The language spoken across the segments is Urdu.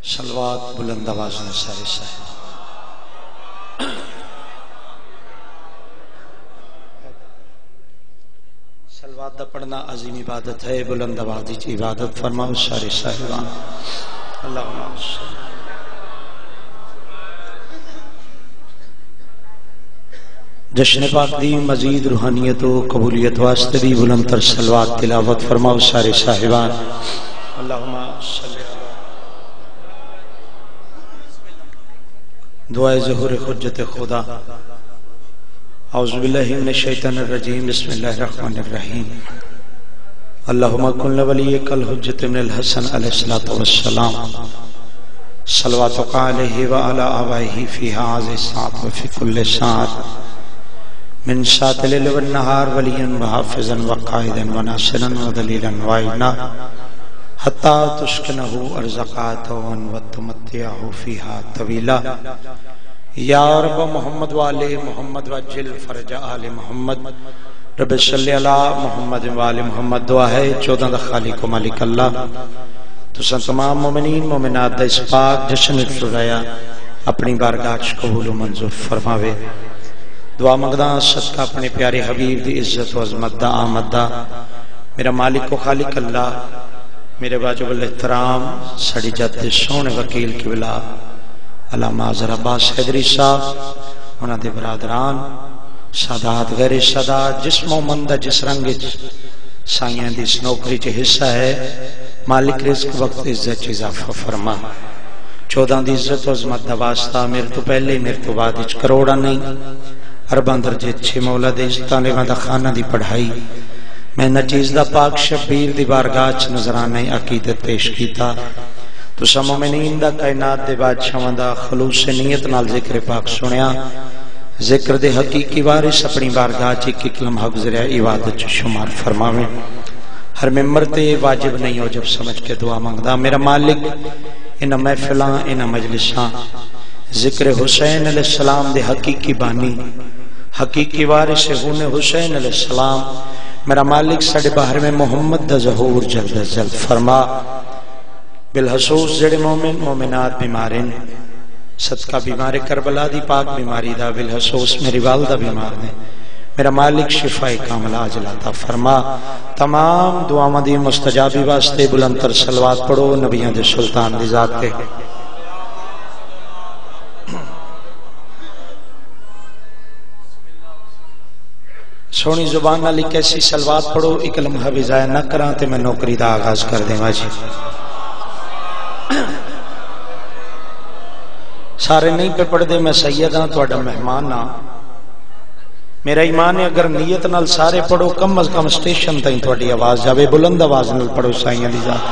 صلوات بلند آواز میں سارے صاحب صلوات دا پڑھنا عظیم عبادت ہے. بلند آواز کی عبادت فرماؤ سارے صاحبان. اللہم صلی. جشن پاک دی مزید روحانیت و قبولیت واسطے بھی بلند تر صلوات تلاوت فرماؤ سارے صاحبان. اللہم صلی. دعائے ظہور حجت خدا. اعوذ باللہ من الشیطان الرجیم. بسم اللہ الرحمن الرحیم. اللہم کن لولیک الحجت من الحسن علیہ السلام صلواتک علیہ وعلی آبائہ فی هذه الساعة وفی کل ساعة من ساعة الليل والنهار وليا وحافظا وقائدا وناصرا ودليلا وعينا حتى تسكنه أرزقا وتمتعه فيها طويلا. یا رب محمد والے محمد وجل فرج آل محمد. رب صلی علی محمد والے محمد. دعا ہے 14 دا خالق و مالک اللہ تساں تمام مومنین مومنات دا اس پاک جشن فرمایا اپنی بارگاہ قبول و منظور فرماوے. دعا منگدا صدقہ اپنے پیارے حبیب دی عزت و عظمت دا آمد دا. میرا مالک و خالق اللہ میرے واجب الاحترام سڑی جد سونے وکیل قبلہ علامہ حضرت عباس حیدری صاحب انہاں دے برادران سادات غیر سادات جس مومندہ جس رنگ سائیاں دی اس نوکری چے حصہ ہے مالک رزق وقت عزت اضافہ فرما. 14 دی عزت و عظمت دا واسطہ میرے تو پہلے میرے تو بعد اچ کروڑا نہیں ارباں درجے 6 مولا دے عزتاں دا خانہ دی پڑھائی میں نچیز دا پاک شبیر دی بارگاہ چ نظرانہ عقیدت پیش کیتا. تو سا مومنین دا کائنات دے بادشاہاں دا خلوص نیت نال ذکر پاک سنیا. ذکر دے حقیقی وارث اپنی بارگاہ چ ایک لمحہ گزریا عبادت چ شمار فرماویں. ہر ممبر تے واجب نہیں ہو جب سمجھ کے دعا منگدا. میرا مالک ان محفلاں ان مجلساں ذکر حسین علیہ السلام دے حقیقی بانی حقیقی وارث ہن حسین علیہ السلام میرا مالک ساڈے باہر میں محمد دا ظہور جلد از جلد فرما. بالخصوص جڑے مومن مومنات بیمارن صدقہ بیمار کربلا دی پاک بیماری دا بالخصوص میری والدہ بیمار نے میرا مالک شفا کاملہ عاجل عطا فرما. تمام دعاواں دی مستجابی واسطے بلند تر صلوات پڑھو نبیوں دے سلطان دی ذات تے. سونی زبان والی کیسی صلوات پڑھو ایک لمحہ بھی ضائع نہ کراں تے میں نوکری دا آغاز کر دیواں جی. سارے نہیں پہ پڑھ دے میں سید ہاں تہاڈا مہمان ہاں. میرا ایمان ہے اگر نیت نال سارے پڑھو کم از کم اسٹیشن تائیں تہاڈی آواز جاوے. بلند آواز نال پڑھو سائیاں دی ذات.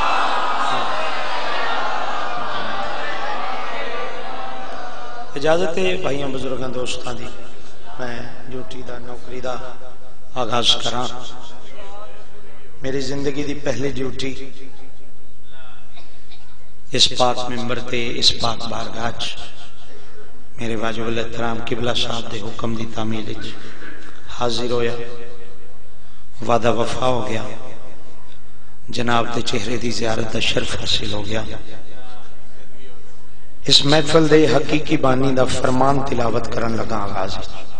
اجازت ہے بھائیاں بزرگاں دوستاں دی میں ڈیوٹی دا نوکری دا آغاز کراں. میری زندگی دی پہلی ڈیوٹی اس پاک ممبر تے اس پاک بارگاہ میرے واجب الاحترام قبلہ صاحب دے حکم دی تعمیل حاضر ہویا. وعدہ وفا ہو گیا. جناب دے چہرے دی زیارت دا شرف حاصل ہو گیا. اس محفل دے حقیقی بانی دا فرمان تلاوت کرن لگا آغاز.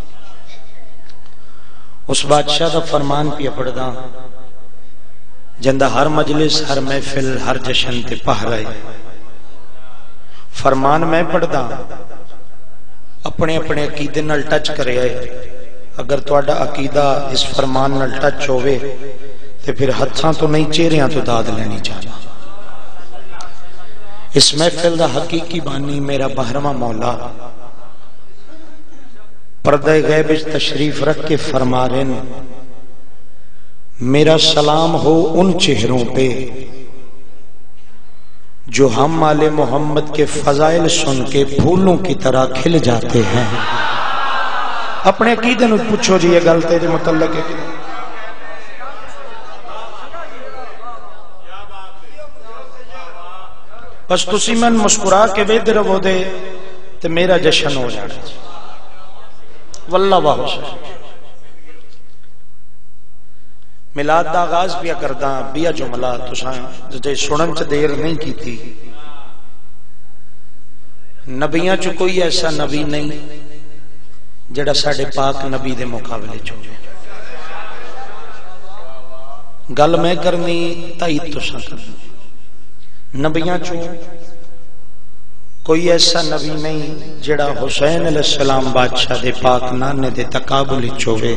اس بادشاہ دا فرمان پیا پڑھدا جندہ ہر مجلس ہر محفل ہر جشن تے پہرائے. فرمان میں پڑھدا اپنے اپنے عقیدے نال ٹچ کرے آئے. اگر تہاڈا عقیدہ اس فرمان نال ٹچ ہوئے تے پھر ہتھاں تو نہیں چہریاں تو داد لینی چاہنا. اس محفل دا حقیقی بانی میرا 12واں مولا پردہ غیب تشریف رکھ کے فرما رہے ہیں میرا سلام ہو ان چہروں پہ جو ہم آل محمد کے فضائل سن کے پھولوں کی طرح کھل جاتے ہیں. اپنے عقیدے نو پوچھو جی یہ گل تیرے متعلق ہے. بس تسی من مسکرا کے ویدے رہو دے تے میرا جشن ہو جانا. واللہ واہ میلاد دا آغاز پیا کردہ بیا جملہ تساں جے سنن چ دیر نہیں کیتی نبیاں چ کوئی ایسا نبی نہیں جڑا ساڈے پاک نبی دے مقابلے چ ہوے. گل میں کرنی تائید تساں کرنی. نبیاں چ کوئی ایسا نبی نہیں جڑا حسین علیہ السلام بادشاہ دے پاک نانے دے تقابل وچ ہوے.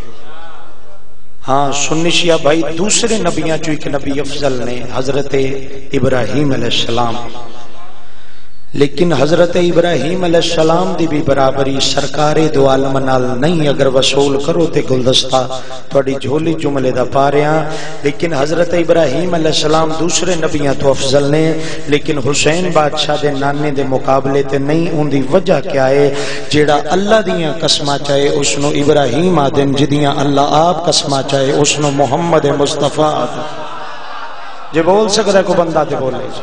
ہاں سنی شیعہ بھائی دوسرے نبیاں چ ایک نبی افضل نے حضرت ابراہیم علیہ السلام، لیکن حضرت ابراہیم علیہ السلام دی بھی برابری سرکار دو عالم نال نہیں. اگر وصول کرو تے گلدستہ تھوڑی جھولی جملے دا پا رہے ہیں. لیکن حضرت ابراہیم علیہ السلام دوسرے نبیاں تو افضل نے، لیکن حسین بادشاہ دے نانے دے مقابلے تے نہیں. ان دی وجہ کیا ہے؟ جیڑا اللہ دیاں قسماں چاہے اس نو ابراہیم آدن، جدیاں اللہ آپ قسماں چاہے اس نو محمد مصطفیٰ آدن. جے بول سکتا ہے کو بندہ تے بولے جی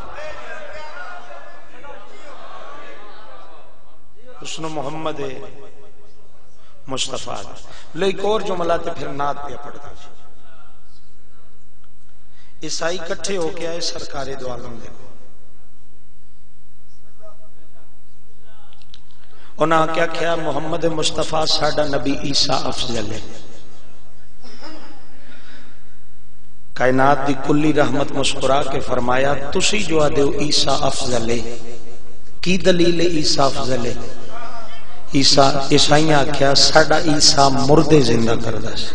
اس نے محمد مصطفیٰ. لیکن اور جملہ تے پھر نعت پہ پڑھتا. عیسائی کٹھے ہو کے آئے سرکار دو عالم دے. انہاں کیا کیا محمد مصطفیٰ ساڈا نبی عیسیٰ افضل ہے. کائنات دی کلی رحمت مسکرا کے فرمایا تسی جو آدھو عیسیٰ افضل ہے. کی دلیل عیسیٰ افضل ہے؟ عیسائیاں آکھیا ساڈا عیسیٰ مردے زندہ کردہ سی.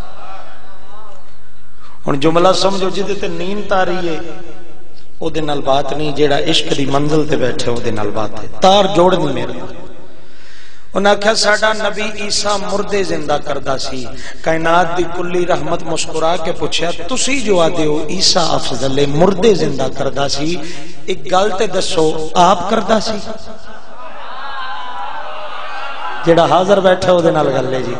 ہن جملہ سمجھو جدے تے نیند تاری ہے او دے نال بات نہیں، جیڑا عشق دی منزل تے بیٹھے او دے نال بات ہے. تار جوڑنی میرے. انہاں آکھیا ساڈا نبی عیسیٰ مردے زندہ کردہ سی. کائنات دی کلی رحمت مسکرا کے پوچھیا تسی جو آدے ہو عیسیٰ افضل مردے زندہ کردہ سی، ایک گل تے دسو آپ کردہ سی؟ جیڑا حاضر بیٹھا ہو دے نال گل لے جی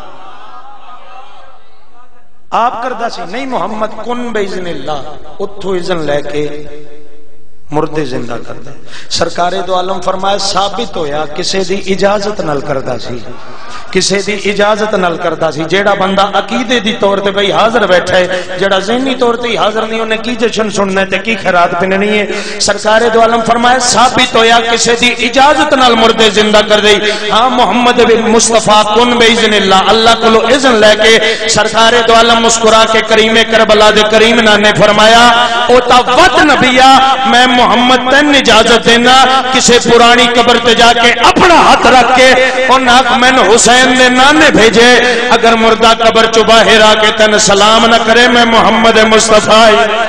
آپ کردہ سی نہیں. محمد کن باذن اللہ اتھو اذن لے کے مردے زندہ کردہ. سرکار دو عالم فرمایا ثابت ہویا کسے دی اجازت نال کردہ سی، کسے دی اجازت نال کردہ سی. جیڑا بندہ عقیدے دی طور تے بھئی حاضر بیٹھا ہے، جیڑا ذہنی طور تے حاضر نہیں انہیں کی جشن سننا ہے تے کی خیرات پننی ہے. سرکار دو عالم فرمایا ثابت ہویا کسے دی اجازت نال مردے زندہ کر دئی. ہاں محمد بن مصطفیٰ کن باذن اللہ اللہ کولو اذن لے کے سرکار دو عالم مسکرا کے کریم کربلا دے کریم نے فرمایا او تا ود نبیہ میں محمد تین اجازت دینا کسے پرانی قبر تے جا کے اپنا ہاتھ رکھ کے اور ناک میں حسین دے نانے بھیجے اگر مردہ قبر چو باہر آ کے تن سلام نہ کرے میں محمد مصطفیٰ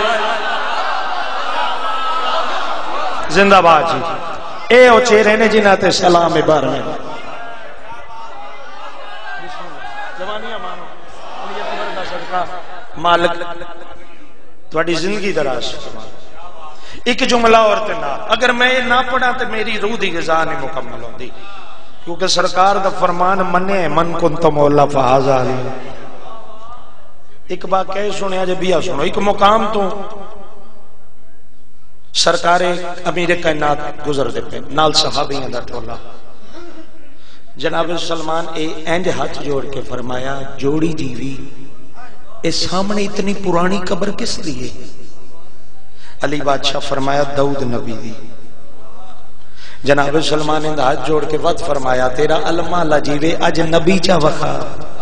زندہ باد جی. اے او چہرے نے جنہ تے سلام بار میں جوانیاں مانو انہی قبر دا صدقہ مالک تھوڑی زندگی دراز. ایک جملہ اور تنا اگر میں نہ پڑھا تو میری روح دی غذا نہیں مکمل ہوندی، کیونکہ سرکار دا فرمان منے من کنت مولا فہذا علی. ایک بات کہے سنیا جے بیا سنو. ایک مقام تو سرکار امیر کائنات گزر دے پہ نال صحابیاں دا ٹولا. جناب سلمان اے اینج ہاتھ جوڑ کے فرمایا جوڑی جیوی اے سامنے اتنی پرانی قبر کس لیے؟ علی بادشاہ فرمایا داؤد نبی دی. جناب سلمان نے ہاتھ جوڑ کے وقت فرمایا تیرا علمہ لجیوے اج نبی چا وخا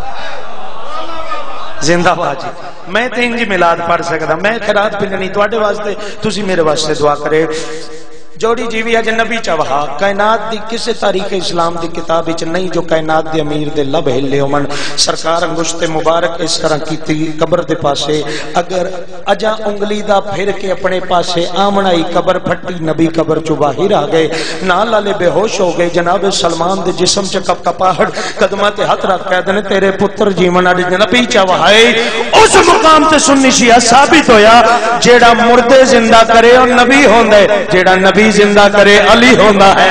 زندہ باجی. میں تے انجی میلاد پڑھ سکتا میں خیرات پننی تواڈے واسطے تسی میرے واسطے دعا کرے. جوڑی جیوی اج نبی چا وہا کائنات دی کسے تاریخ اسلام دی کتاب وچ نہیں جو کائنات دے امیر دے لب ہلے ہومن. سرکار انگشت مبارک اس طرح کیتی قبر دے پاسے اگر اجا انگلی دا پھر کے اپنے پاسے آمنائی قبر پھٹی نبی قبر چو باہر آ گئے نال والے بے ہوش ہو گئے. جناب سلمان دے جسم چ کپ کپاہٹ قدماں تے ہاتھ رکھ کے دنے تیرے پتر جیون اج نبی چا وہائے. اس مقام تے سنی شیعہ ثابت ہویا جیڑا مردے زندہ کرے او نبی ہوندا ہے، جیڑا نبی زندہ کرے علی ہوندا ہے.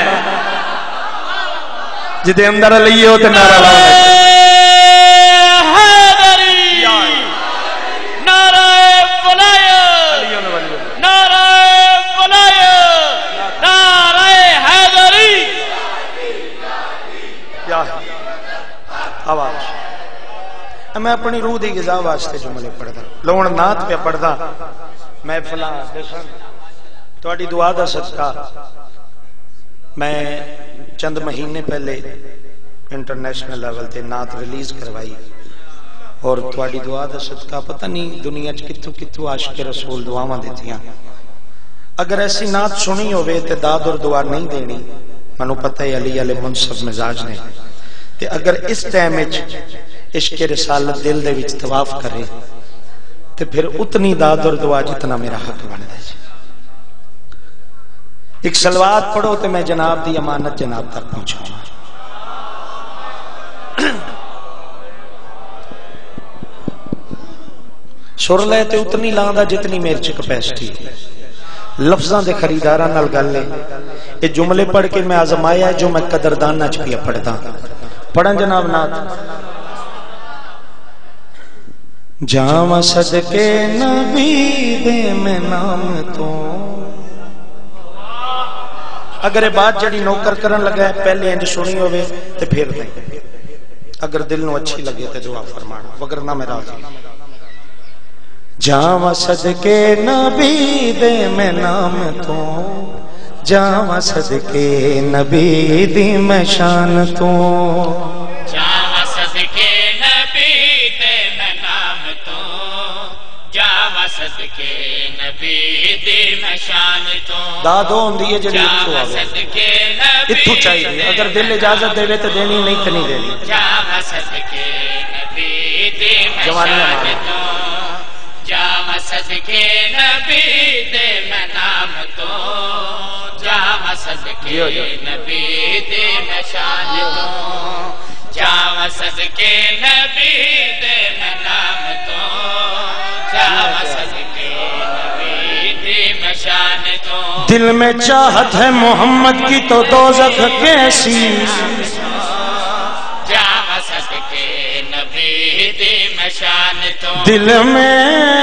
جدے اندر علی ہو تے نعرہ لاؤ حیدری نعرہ ولایت نعرہ ولایت نعرہ حیدری. کیا ہے آواز؟ میں اپنی روح دی غذا واسطے جملے پڑھدا لون نعت پہ پڑھدا میں فلاں دسن تواڈی دعا دا صدقہ میں چند مہینے پہلے انٹرنیشنل لیول تے نعت ریلیز کروائی اور تھوڑی دعا دا صدقہ پتہ نہیں دنیا کتوں کتوں عاشق رسول دعاواں دیتیاں. اگر ایسی نعت سنی ہوئے تے داد اور دعا نہیں دینی. منو پتہ ہے علی علیہ منصف مزاج نے تے اگر اس ٹائم عشق رسالت دل دے وچ طواف کرے تے پھر اتنی داد اور دعا جتنا میرا حق بندا ہے. ایک صلوات پڑھو تے میں جناب دی امانت جناب تک پہنچاؤں. سر لے تے اتنی لاندا جتنی میرے چ کیپیسٹی. لفظاں دے خریداراں نال گل ہے. یہ جملے پڑھ کے میں آزمایا جو میں قدردانہ چ پیا پڑھدا. پڑھن جناب نعت. جاواں صدقے نبی دے میں نام تو. اگر یہ بات جڑی نوکر کرن لگا ہے پہلے انج سنی ہوئے تے پھر نہیں. اگر دل نو اچھی لگے تے دعا فرمانا وگرنہ میں راضی. جاواں صدقے نبی دے میں نام تو. جاواں صدقے نبی دی میں شان تو. جاواں صدقے نبی دے میں نام تو. جاواں صدقے نبی دی میں شان تو. دادو ہوندی ہے جڑی اتھوں آوے اتھوں چاہیے. اگر دل اجازت دے تے دینی نہیں تے نہیں دینی. جاواں صدقے نبی دی میں شان تو. جاواں صدقے نبی دے میں نام تو. جاواں صدقے نبی دے میں شان تو. جاواں صدقے نبی دے میں نام تو. جاواں صدقے نبی دے میں شان تو. دل میں چاہت ہے محمد کی تو دوزخ کیسی. جاواں صدقے نبی دے میں شان تو. دل میں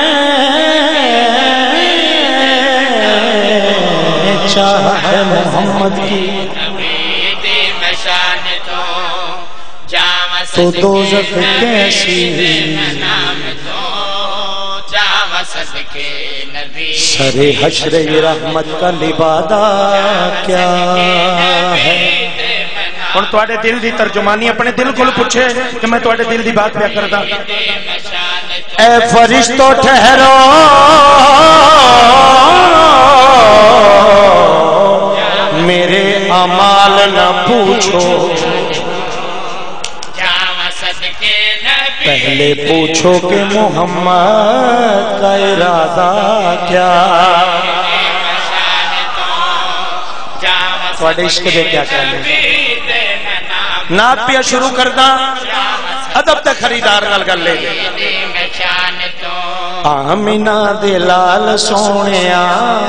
چاہت ہے محمد کی نبی دے میں شان تو. جاواں تو دوزخ کیسی. نام تو. جاواں صدقے نبی سر حشر یہ رحمت کا لبادہ کیا ہے. اور تواڈے دل دی ترجمانی اپنے دل کو پوچھے کہ میں تواڈے دل دی بات پیا کردا. اے فرشتو ٹھہرو میرے اعمال نہ پوچھو. پہلے پوچھو کہ محمد کا ارادہ کیا. تواڈے عشق دے کیا کہنے. نعت پیا شروع کردا ادب تے خریدار نال گل لے. آمینہ دے لال سونیا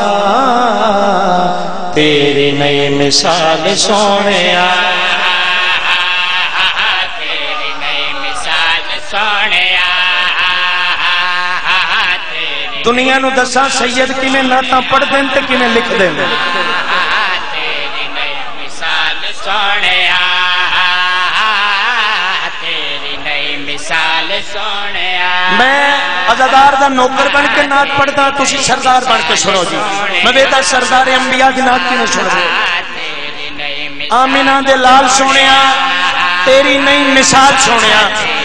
تیری نئی مثال سونیا. تیری نئی مثال سونیا. دنیا نو دساں سید کیویں نعتاں پڑھ دین تے کیویں لکھ دین. تیری نئی مثال سونیا. تیری نئی مثال سونیا. میں عزادار دا نوکر بن کے نعت پڑھدا تسی سردار بن کے سنو جی. میں بیٹا سردار انبیاء دی نعت کیوں سن رہے. آمینہ دے لال سونیا تیری نئی مثال سونیا.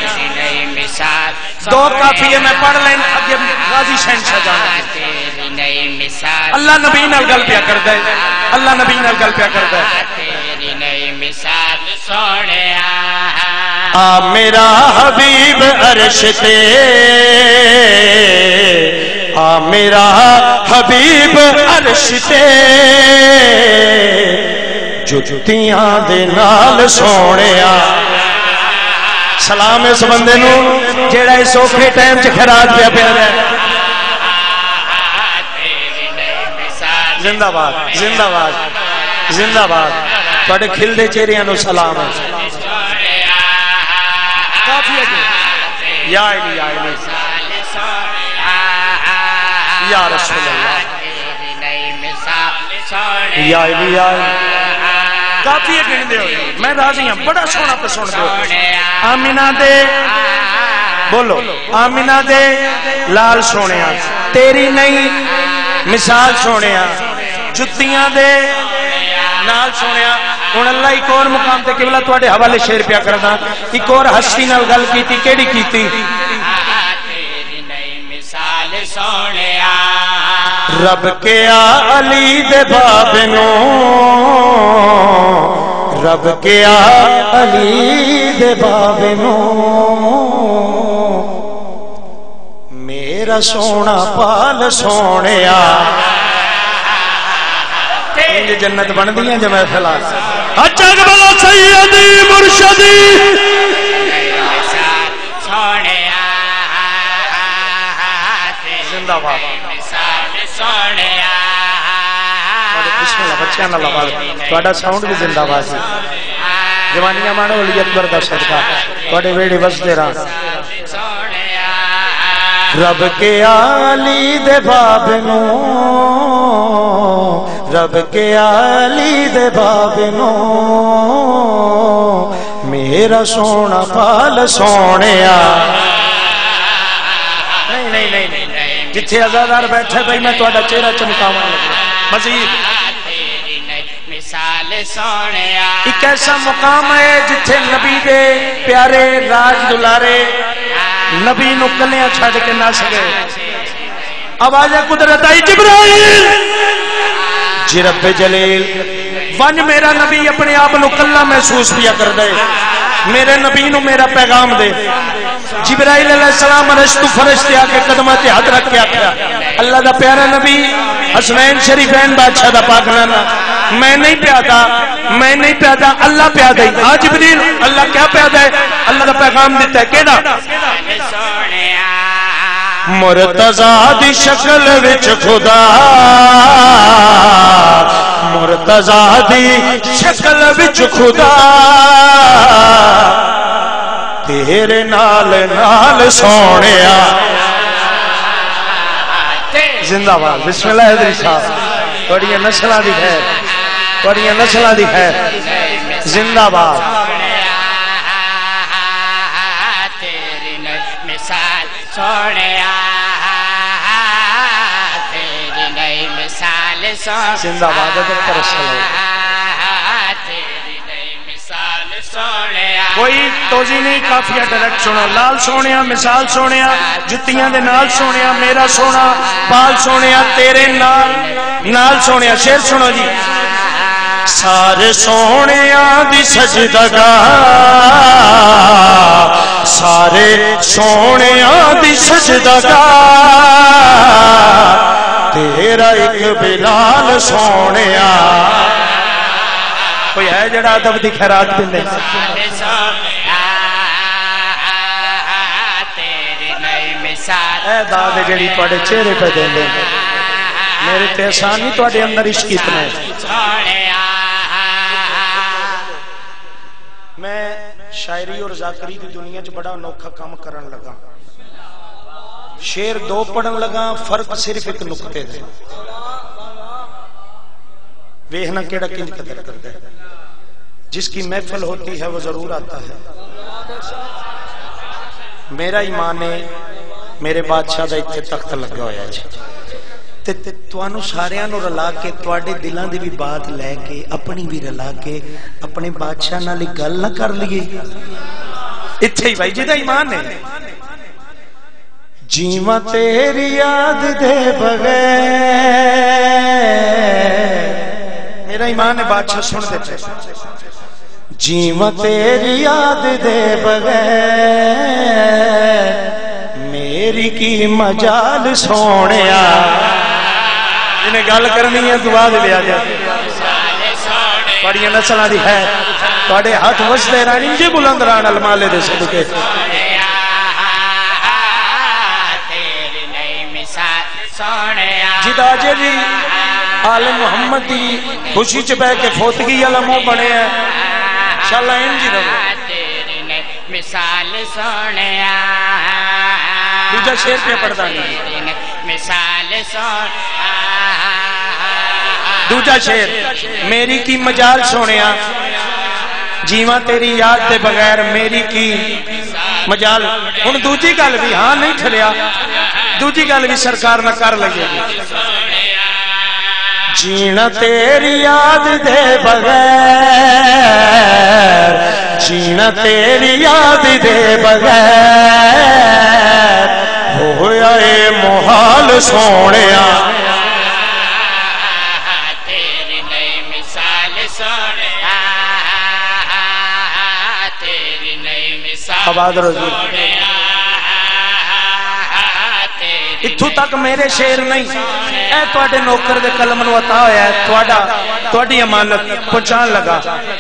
دو کافی ہے میں پڑھ لیں اگے غازی شہنشاہ جانا. اللہ نبی نال گل پیا کردا ہے. اللہ نبی نال گل پیا کردا ہے. تیری نئی مثال سونیا. آ میرا حبیب عرش تے. آ میرا حبیب عرش تے. جتیاں دے نال سونیا. سلام اس بندے نو جیڑا اس اوکھے ٹائم چ خراج پیا پیا ہے. زندہ باد زندہ باد زندہ باد. تواڈے کھلدے چہریاں نو سلام ہے. کافی ہے یا علی یا علی یا رسول اللہ یا علی یا کافی ہے گن دے ہوئے. میں راضی ہوں بڑا سونا پسند دو. آمینہ دے بولو آمینہ دے لال سونیا تیری نئی مثال سونیا. جتیاں دے نال سونیا ہن اللہ ایک اور مقام تے قبلہ تواڈے حوالے شعر پیا کردا ایک اور ہستی نال گل کیتی کیڑی کیتی تیری نئی مثال سونیا رب کیا علی دے باب نو رب کیا علی دے باب نو میرا سونا پال سونیا جنت بن دیا جو محفل اچھا بلا سیدی مرشدی سونیا زندہ باد سونیا بسم اللہ بچیاں نال آواز تہاڈا ساؤنڈ بھی زندہ باد سی جوانیاں مانو علی اکبر دا صدقہ تہاڈے ویڑے وسدے رہن رب کے علی دے باب نو رب کے علی دے باب نو میرا سونا پال سونیا نہیں نہیں نہیں جتھے عزادار بیٹھے بھائی میں تہاڈا چہرہ چمکاواں مزید مثال سونیا ایک ایسا مقام ہے جتھے نبی دے پیارے راج دلارے نبی نو کلیاں چھڈ کے نس گئے آواز قدرت آئی جبرائیل جی رب جلیل ون میرا نبی اپنے آپ نو کلا محسوس پیا کر دے میرے نبی نو میرا پیغام دے جبرائیل علیہ السلام رشتو فرشتے آ کے قدمہ تے ہاتھ رکھ کے آکھیا اللہ دا پیارا نبی حسنین شریفین بادشاہ دا پاک نانا میں نہیں پیادا اللہ پیادا ہی آج جبریل اللہ کیا پیادا ہے اللہ دا پیغام دیتا ہے کیڑا مرتضی دی شکل وچ خدا مرتضی دی شکل وچ خدا تیرے نال نال سونیا زندہ باد بسم اللہ حضرت صاحب بڑی نسلہ دی خیر بڑی نسلہ دی خیر زندہ باد تیری نئی مثال سونیا تیری نئی مثال سونیا زندہ باد اکبر السلام تیری نئی مثال سونیا کوئی توجہ نہیں کافیہ ڈائریکٹ سنو لال سونیا مثال سونیا جتیاں دے نال سونیا میرا سونا پال سونیا تیرے نال سونیا شعر سنو جی سارے سونیاں دی سجدگاہ سارے سونیاں دی سجدگاہ تیرا ایک بلال سونیا کوئی ہے جڑا ادب دی خیرات دے تیری نئی مثال اے داد جڑی تواڈے چہرے پہ دے میرے تے احسان ہی تواڈے اندر عشق اتنا ہے میں شاعری اور ذاکری دی دنیا چ بڑا انوکھا کام کرن لگا شعر دو پڑھن لگا فرق صرف ایک نقطے دے ویکھنا کیڑا کنج قدر کرتا ہے جس کی محفل ہوتی ہے وہ ضرور آتا ہے میرا ایمان ہے میرے بادشاہ دا اتنے تخت لگا ہویا ہے تے توانو ساریاں نو رلا کے تواڈے دلاں دی بھی بات لے کے اپنی بھی رلا کے اپنے بادشاہ نال گل نہ کر لیے ایتھے ہی بھائی جی دا ایمان ہے جیواں تیری یاد دے بغیر میرا ایمان ہے بادشاہ سن دیتے جیواں تیری یاد دے بغیر میری کی مجال سونیا جنہیں گل کرنی ہے دعا دے لیا جائے بڑی نسلہ دی ہے بڑے ہاتھ وسدے رہن انجے بلند رہن المالے دے صدقے تیری نئی مثال سونیا جدا جے بھی آل محمد دی خوشی چ بہ کے فوتگی والا منہ بنے ہیں انشاءاللہ انجی رہو تیری نئی مثال سونیا دوجا شعر پہ پڑھتا نہیں مثال سونیا دوجا شعر میری کی مجال سونیا جیواں تیری یاد دے بغیر میری کی مجال ہن دوجی گل بھی ہاں نہیں ٹھریا دوجی گل بھی سرکار نہ کر لگے جینا تیری یاد دے بغیر، جینا تیری یاد دے بغیر ہویا اے محال سونیا، تیری نئی مثال سونیا، تیری نئی مثال آباد رضی اتھو تک میرے شعر نہیں، اے تواڈے نوکر دے قلم نو عطا ہویا ہے، تواڈی امانت پہنچان لگا۔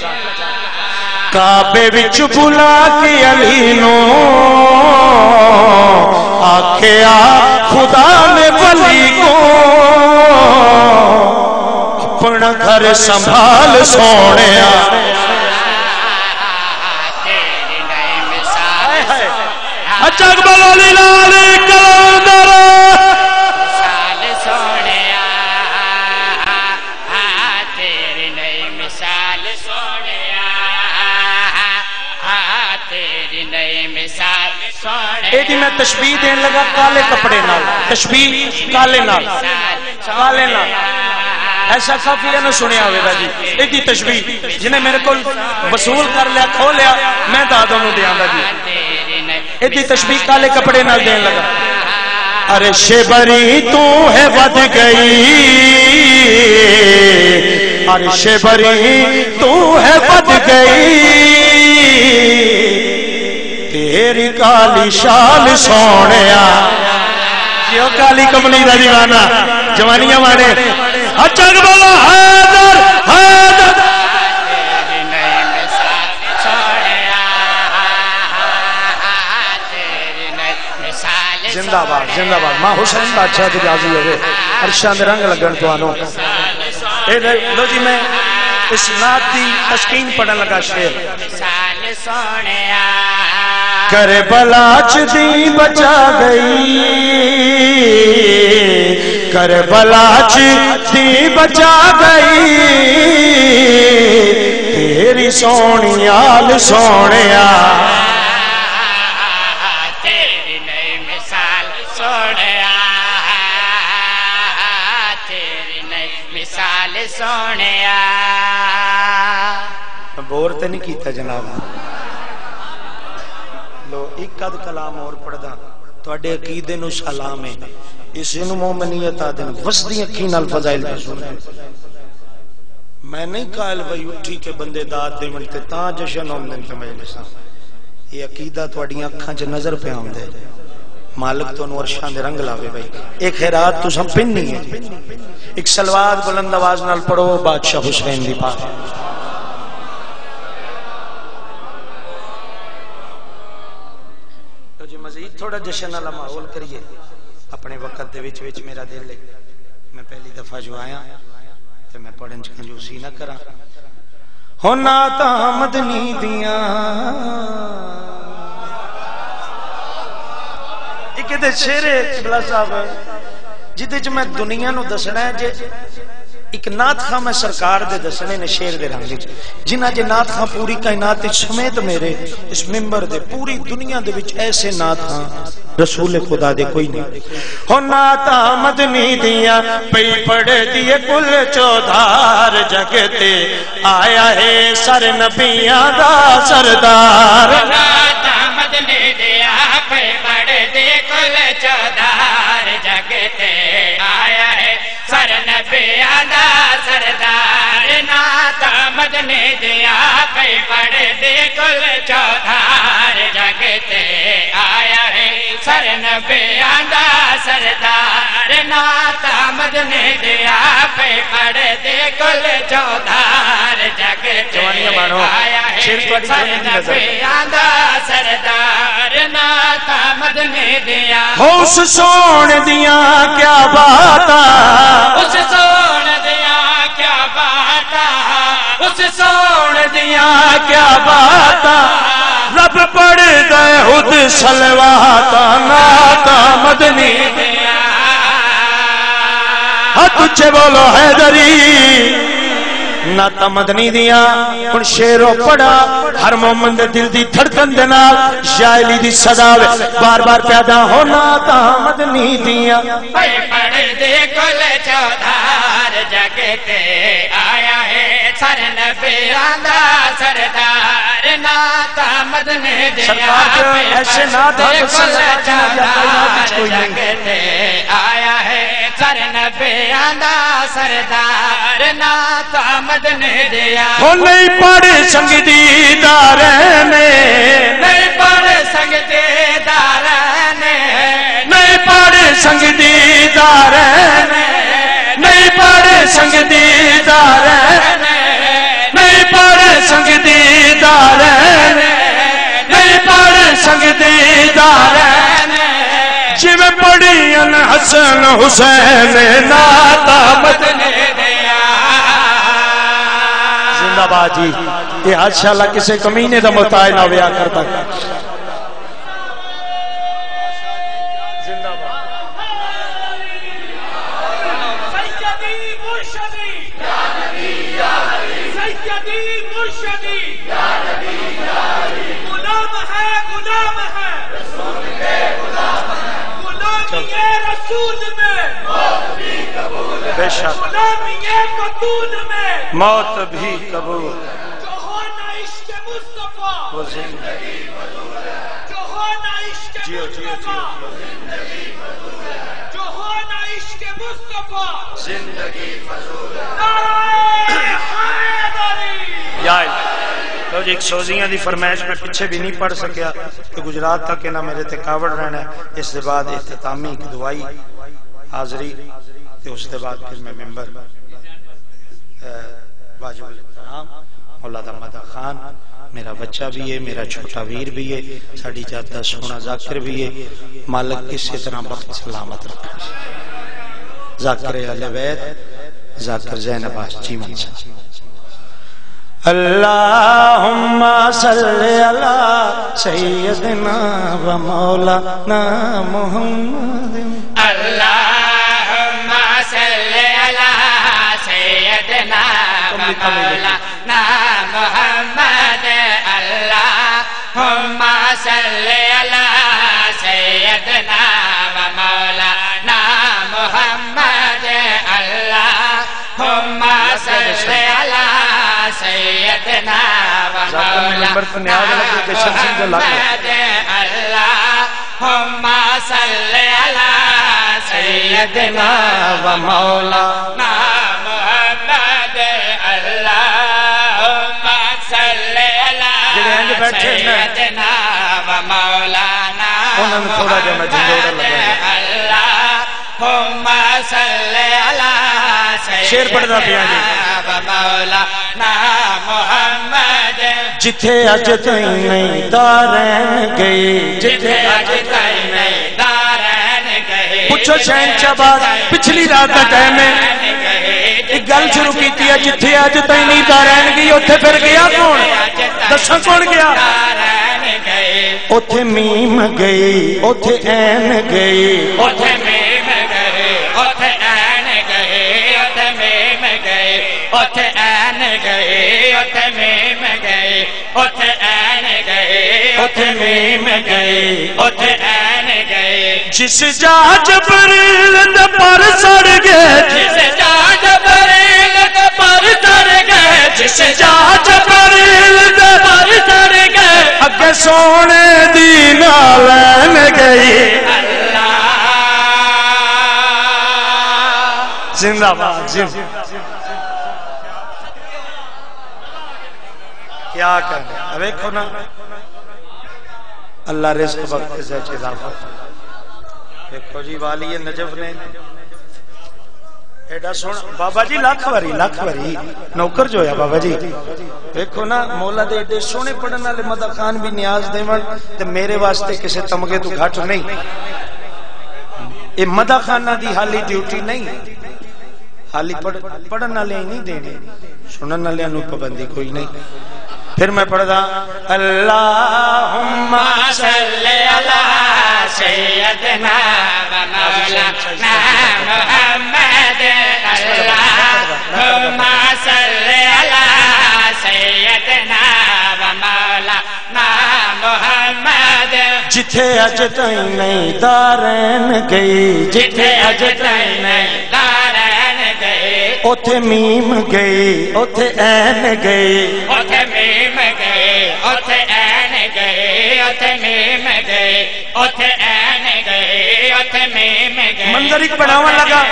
کعبے وچ بلا کے علی نو آکھیا خدا نے ولی کو اپنا گھر سنبھال سونیا، تیری نئی مثال اچھا اقبال علی لالی کلندر مثال سونیا، تیری نئی مثال سونیا، تیری نئی مثال سونیا۔ ایدی میں تشبیح دین لگا کالے کپڑے نال، تشبیح کالے نال، کالے نال، ایسا کافی نہ سنیا ہوئے گا جی، ایدی تشبیح جنہیں میرے کو وصول کر لیا کھو لیا میں دادوں نو دیاں گا جی، ایدی تشبیح کالے کپڑے نال دین لگا۔ ارے شیبری تو ہے ود گئی، ارے شیبری تو ہے ود گئی، تیری کالی شال سونیا، کیوں کالی کملی دا دیوانہ جوانیاں مانے اچھا بولا حیدر حیدر، تیری نئی مثال سونیا، تیری نئی مثال زندہ باد زندہ باد ماں حسین بادشاہ دی راضی ہوئے عرشاں دے رنگ لگن تو آنو۔ لو جی میں اس نات دی تشکین پڑھن لگا شعر، مثال سونیا، کربلا چ دی بچا گئی، کربلا چ دی بچا گئی، تیری سونی آل سونیا، تیری نئی مثال سونیا، تیری نئی مثال سونیا۔ بور تے نہیں کیتا جناب، لو ایک قد کلام اور پڑھ دا تواڈے عقیدے نو سلام ہے، اس نو مومنیت آدن وسدی اکھی نال فضائل رسول ہے۔ میں نہیں قائل بھائی اٹھی کے بندے داد دے منتے تاں جشن ہوندے تے مجلساں، یہ عقیدہ تواڈیاں اکھاں چ نظر پہ آوندا ہے، مالک تو نور شان دے رنگ لاوے بھائی۔ ایک خیرات تو سب پننی ہے، ایک صلوات بلند آواز نال پڑھو بادشاہ حسین دی پاک۔ مزید تھوڑا جشن والا ماحول کریے اپنے وقت دے وچ وچ میرا دل لے، میں پہلی دفعہ جو آیا تے میں پڑھن چ کنجوسی نہ کراں، ہونا تا مدنی دیاں ایک دے شعر قبلہ صاحب جدے چ میں دنیا نو دسنا ہے جے ایک نعت خاں میں سرکار دے دسنے نے شعر دے رنگ وچ، جنہ جے نعت خاں پوری کائنات سمیت میرے اس منبر دے پوری دنیا دے وچ ایسے نعت خاں رسول خدا دے کوئی نہیں۔ ہو نعت مدنی دیاں پئی پڑھ دیے کل چودھار، جگ تے آیا ہے سر نبیاں دا سردار، نعت مدنی دیاں پئی پڑھ دیے کل چودھار، جگ تے آیا ہے سر نبیاں دا سردار، نعت مدنی دیاں پئی پڑھ دیے کل چودھار، جگ تے آیا ہے سر نبیاں دا سردار، نعت مدنی دیاں پئی پڑھ دیے کل چودھار، جگ تے آیا ہے سر نبیاں دا سردار، نعت مدنی دیاں اس سون دیاں کیا باتاں، اس سون دیاں کیا باتاں، اس سون دیاں کیا باتاں، رب پڑھ دے خود سلواتا نعت مدنی دیاں، تجھے بولو حیدری ناتا مدنی دیا ان شیرو پڑا ہر مومن دے دل دی دھڑکن دے نال شاعری دی صدا بار بار پیدا ہو ناتا مدنی دیا پڑھ دے کل چودھار جگ تے آیا ہے سر نبیان دا سردار ناتا مدنی دیا ایسے ناتا جگ تے آیا ہے سر نبیان دا سردار ناتا مدنی دیا وہ نہیں پڑھ سنگ دیدار نے نہیں پڑھ سنگ دیدار نے نہیں پڑھ سنگ دیدار نے نہیں پڑھ سنگ دیدار نے نہیں پڑھ سنگ دیدار نے نہیں پڑھ سنگ دیدار نے جی میں پڑھی ان حسن حسین ناتا مدنی دیا زندہ باد جی یہ انشاءاللہ کسی کمینے دا محتاج نہ ہویا کرتا بے شک موت بھی قبول جو ہونا عشق مصطفیٰ وہ زندگی جو ہونا عشق مصطفیٰ جو ہونا عشق مصطفیٰ زندگی نعرہ حیدری یا تو جی ایک سوزیاں دی فرمائش میں پیچھے بھی نہیں پڑھ سکیا کہ گجرات تک نہ میرے تے کاوڑ رہنا ہے اس کے بعد اختتامی کی دعائی حاضری تو اس کے بعد پھر میں ممبر واجب الاحترام مولانا مدہ خان میرا بچہ بھی ہے میرا چھوٹا ویر بھی ہے ساڑی جادہ سونا ذاکر بھی ہے مالک کسی طرح وقت سلامت رکھا ذاکر اہل بیت ذاکر زینب چیمن صاحب اللہم صلی علی سیدنا و مولانا محمد اللہم صلی علی سیدنا و مولانا محمد اللہم صلی علی سیدنا و مولانا محمد اللہم صلی علی سیدنا و مولانا محمد اللہم صلی علی سیدنا و مولانا محمد اللہم صلی علی سیدنا و مولانا محمد اللہم صلی علی سیدنا و مولانا محمد جتھے اج تائیں نہیں دارین گئی جتھے اج تائیں نہیں دارین گئے پوچھو شہنشاہ باز پچھلی رات کا ٹائم ہے ایک گل شروع کی تھی جتھے اج تائیں نہیں دارین گئی اتھے پھر گیا کون دساں کون گیا اتھے میم گئی اتھے این گئی اتھے میم گئے اتھے این گئے اتھے میم گئے اتھے این گئے اتھے میم گئے اتھے این گئے اتھے میم گئے اتھے این گئے جس جا جبریل دے پر سڑ گئے جس جا جبریل دے پر سڑ گئے جس جا جبریل دے پر سڑ گئے اگے سونے دی نالین گئی زندہ باد کیا کرنے اب ایک ہونا اللہ رزق وقت سے اضافہ دیکھو جی والی نجف نے ایڈا سونا بابا جی لاکھ واری نوکر جو ہے بابا جی دیکھو نا مولا دے ایڈے سونے پڑھن والے مدہ خان بھی نیاز دیون تے میرے واسطے کسے تمغے تو گھٹ نہیں یہ مدہ خانہ دی حالی ڈیوٹی نہیں حالی پڑھن والے نہیں دینے سنن والے انو پابندی کوئی نہیں پھر میں پڑھ دا اللہم صلی علی سیدنا و مولانا محمد اللہم صلی جتھے اج تائیں نہیں دارین گئی جتھے اج تائیں نہیں دارین گئی اوتھے میم گئی اوتھے این گئی اوتھے میم گئی اوتھے این گئی اوتھے میم گئی اوتھے این گئی اوتھے میم گئی منظر ایک بناون لگا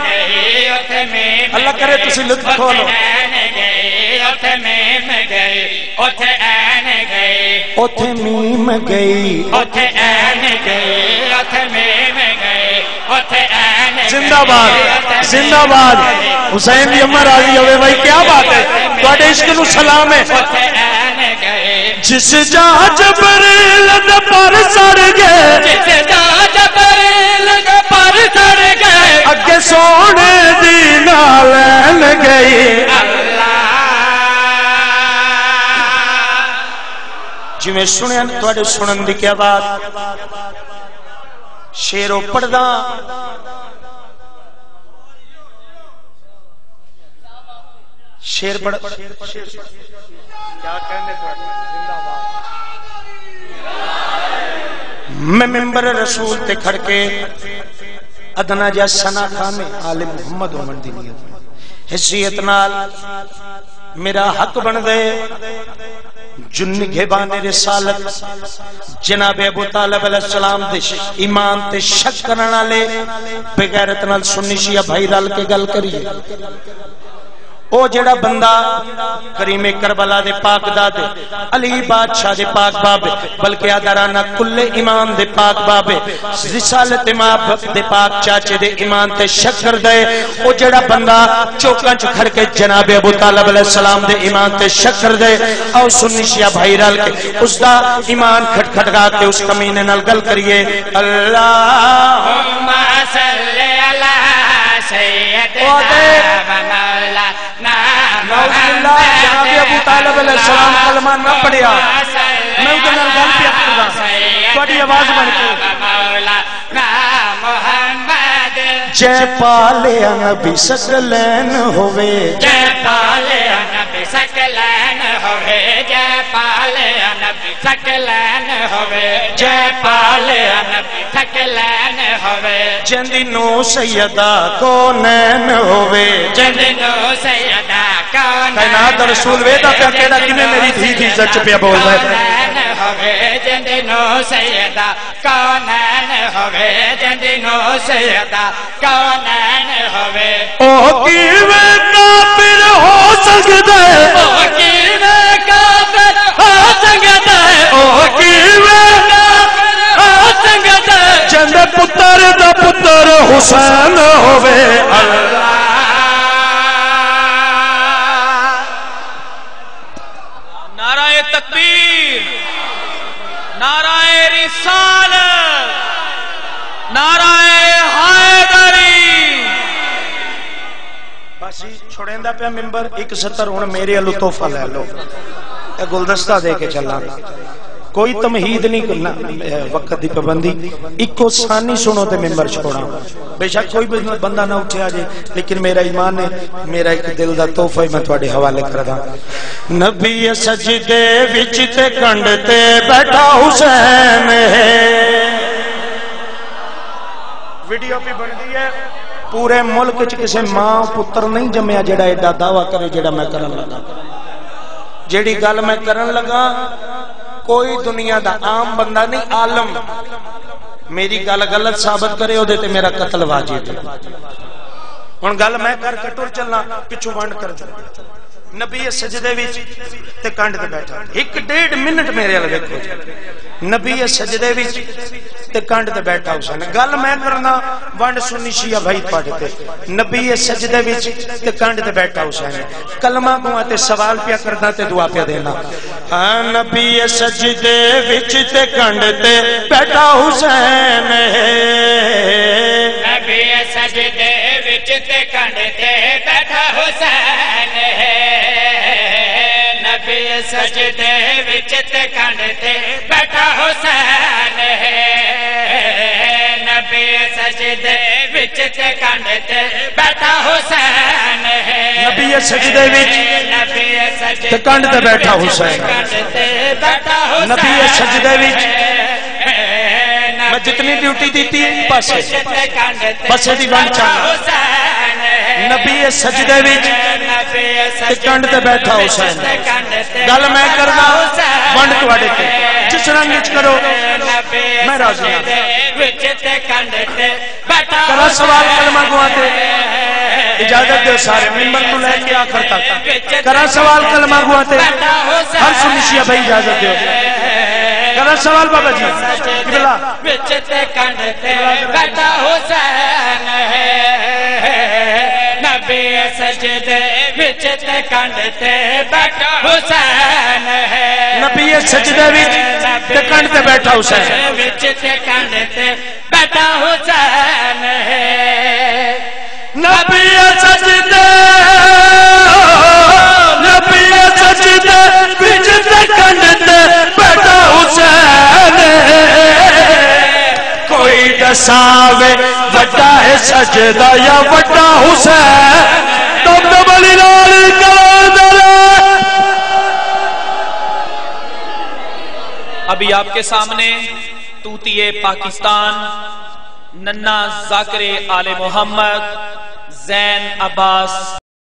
اللہ کرے تسی لطف کھولو اوتھے میم گئی اوتھے این گئی اوتھے میم گئی اوتھے این گئی اوتھے میم گئی اوتھے این گئی زندہ باد زندہ باد حسین دی امر راضی ہوئے بھائی کیا بات ہے تواڈے عشق نو سلام ہے جس جا جبریل دے پر سڑ گئے جس جا جبریل دے پر سڑ گئے اگے سونے دی نالین گئی جی میں سنیا تواڈے سنن دی کیا بات شیرو پڑھدا شیر پڑھ کیا کہنے زندہ باد میں ممبر رسول تے کھڑ کے ادنا جا سنا خانے آل محمد عمر دی نیت حیثیت نال میرا حق بن دے جن گھبان رسالت جناب ابو طالب علیہ السلام دے ایمان تے شک کرنا لے بغیرت نال سنی شیعہ بھائی رل کے گل کریے او جڑا بندہ کریم کربلا دے پاک دادے علی بادشاہ دے پاک بابے بلکہ آدھرانہ کل ایمان دے پاک بابے رسالت امام دے پاک چاچے دے ایمان تے شک کر دے او جڑا بندہ چوکاں چ کھڑ کے جناب ابو طالب علیہ السلام دے ایمان تے شک کر دے او سنی شیعہ بھائی رل کے اس دا ایمان کھٹ کھٹکا کے اس کمینے نال گل کریے اللہم صلی علی سیدنا مولانا نعوذ باللہ جناب ابو طالب علیہ السلام کلمہ نہ پڑھیا میں ادھر نال گل پیا کردا تواڈی آواز بن کے مولانا محمد جے پالیا نبی سکلین ہوئے جے پالیا نبی سکلین ہوئے جے پالیا نبی سکلین ہوئے جے پالیا نبی سکلین ہوئے جندی نو سیدہ کونین ہوئے جندی نو سیدہ کونین کائنات رسول ویدہ پہ کہنا کنے میری دھی تھی سچ پہ بول رہے کونین ہوئے جندی نو سیدہ کونین ہوئے جندی نو سیدہ کونین ہوئے اوہ کیوے کافر ہو سکتا ہے اوہ کیوے کافر ہو سکتا ہے اوہ کیوے کافر ہو سکتا ہے جند پتر دا پتر حسین ہوئے نعرہ تکبیر، نعرہ رسالت، نعرہ حیدری. بس چھوڑیں دا پہ ممبر ایک سطر ہون میرے علو توفہ لے لو اے گلدستہ دے کے چلا کوئی تمہید نہیں کرنا وقت دی پابندی ایکو ثانی سنو تے ممبر چھوڑا بے شک کوئی بندہ نہ اٹھے آجے لیکن میرا ایمان ہے میرا ایک دل دا تحفہ میں تواڈے حوالے کر دا نبی سجدے وچ تے کنڈ تے بیٹھا حسین ہے ویڈیو پہ بن دی ہے پورے ملک وچ کسے ماں پتر نہیں جمیا جڑا ایڈا دعویٰ کرے جڑا میں کرن لگا جیڑی گل میں کرن لگا کوئی دنیا دا عام بندہ نہیں عالم میری گل غلط ثابت کرے او دے تے میرا قتل واجب ہے ہن گل میں کر کٹور چلنا پچھو ونڈ کر دے نبی سجدے وچ تے کنڈ تے بیٹھا 1.5 منٹ میرے ال ویکھو نبی سجدے وچ تے کنڈ تے بیٹھا حسین گل میں کرنا ونڈ سنی شیعہ بھائی پڑھ تے نبی سجدے وچ تے کنڈ تے بیٹھا حسین کلمہ کو تے سوال پیا کرنا تے دعا پیا دینا ہاں نبی سجدے وچ تے کنڈ تے بیٹھا حسین نبی سجدے وچ تے کنڈ تے بیٹھا حسین نبی سجدے وچ تے کنڈ تے بیٹھا حسین نبی سجدے وچ تے کنڈ تے بیٹھا حسین نبی سجدے وچ تے کنڈ تے بیٹھا حسین نبی سجدے وچ میں جتنی ڈیوٹی دیتی پاسے پاسے دی ونڈ چاہنا نبی سجدے وچ تے کنڈ تے بیٹھا حسین گل میں کرنا ونڈ تواڈے تے جس رنگ وچ کرو میں راضی ہوں کرا سوال کلمہ گوا تے اجازت دو سارے ممبر تو لے کے آخر تک کرا سوال کلمہ گوا تے ہر سنشیہ بھائی اجازت دو کرا سوال بابا جی قبلہ بچتے کنڈتے بیٹا حسین ہے نبی سجدے بچتے کنڈتے بیٹا حسین ہے نبی سجدے وچ کنڈ تے بیٹھا حسین بچتے کنڈتے بیٹا حسین ہے نبی سجدے نبی سجدے بچتے کنڈ تے بیٹھا حسین کوئی دساوے وڈا ہے سجدہ یا وڈا حسین تو دبلی لال کلندر ابھی آپ کے سامنے توتی پاکستان ننا ذاکر آل محمد زین عباس